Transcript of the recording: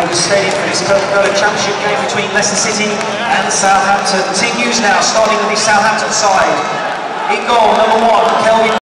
Road Stadium for this Coca-Cola Championship game between Leicester City and Southampton. Team news now, starting with the Southampton side. In goal, number 1, Kelvin